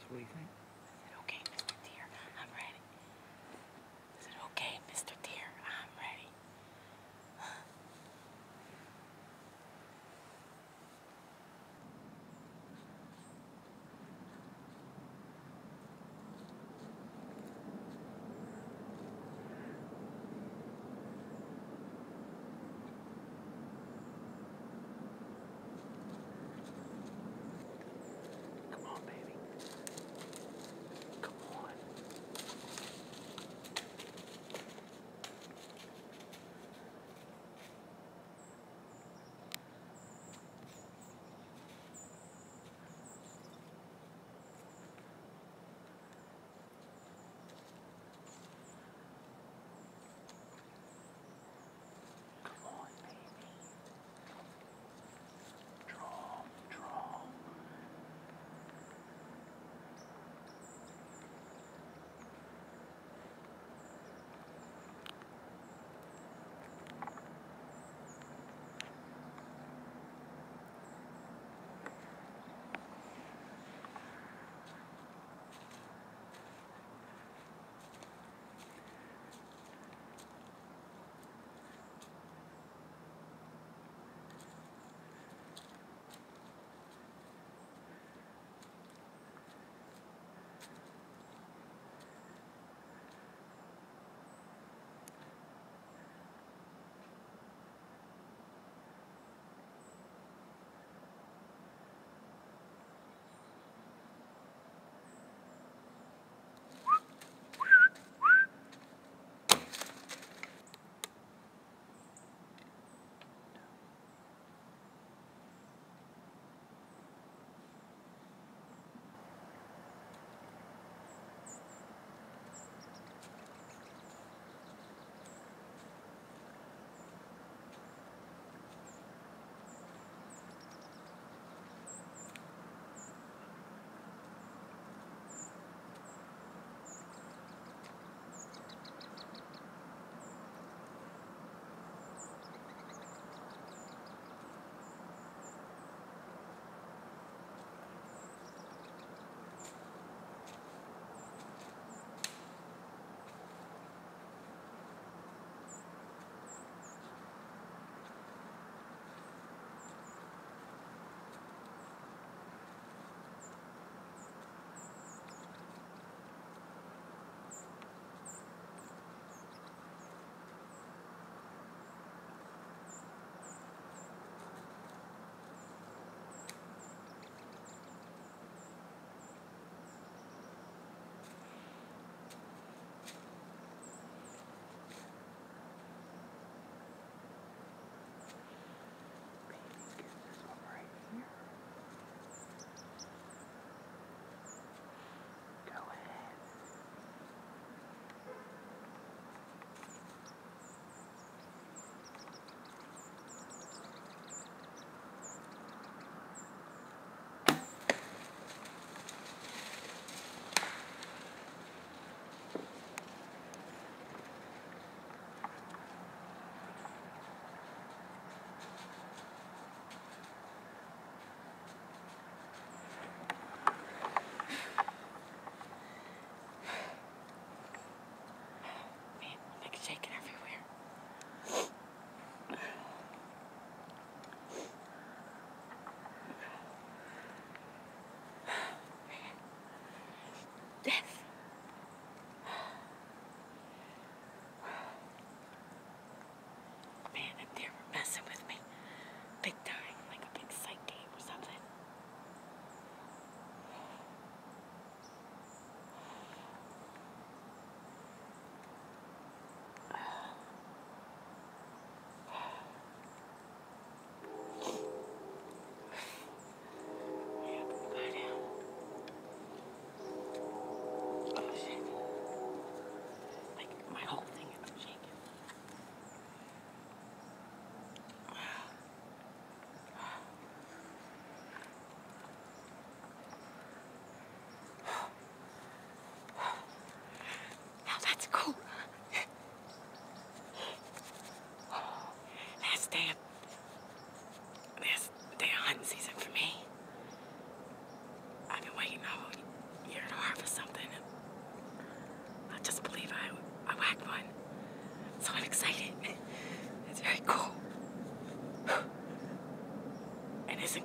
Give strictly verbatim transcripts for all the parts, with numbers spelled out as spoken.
What do you think? Is it okay, Mister Deer? I'm ready. Is it okay, Mister Deer? I'm ready. Come on, baby.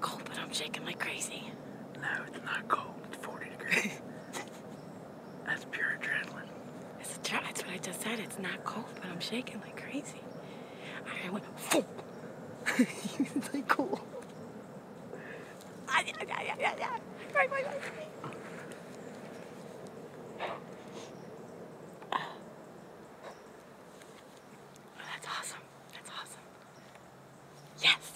cold, but I'm shaking like crazy. No, it's not cold. It's forty degrees. That's pure adrenaline. It's a dr- That's what I just said. It's not cold, but I'm shaking like crazy. I went, Phoom. It's like cool. Ah, yeah, yeah, yeah, yeah, yeah. Right, right, right. Oh, that's awesome. That's awesome. Yes.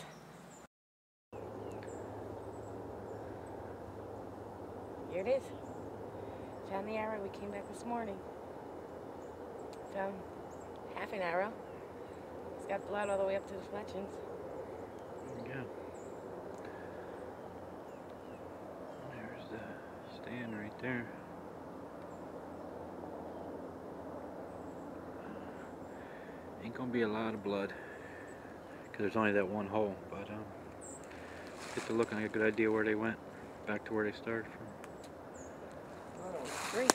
Here it is. Found the arrow. We came back this morning. Found half an arrow. It's got blood all the way up to the fletchings. Yeah. There's the stand right there. Ain't gonna be a lot of blood because there's only that one hole, but um, get to look and I get a good idea where they went, back to where they started from. Oh, great.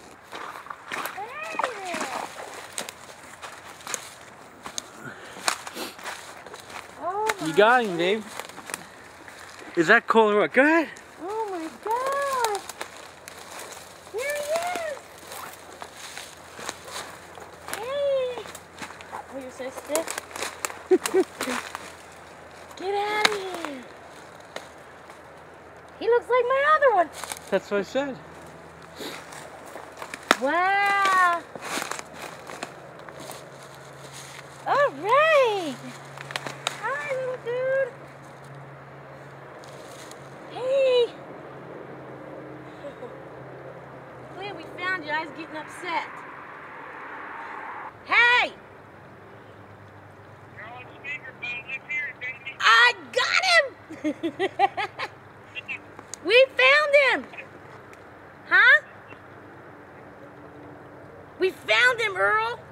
You got him, Dave. Is that cool or what? Go ahead. Oh my gosh! Here he is! Hey! Oh, you're so stiff. Get out of here! He looks like my other one. That's what I said. Wow! All right! Hi, little dude. Hey! Glad we found you. I was getting upset. Hey! You're on speakerphone. Let's hear it, baby. I got him! We found him! Huh? We found him, Earl!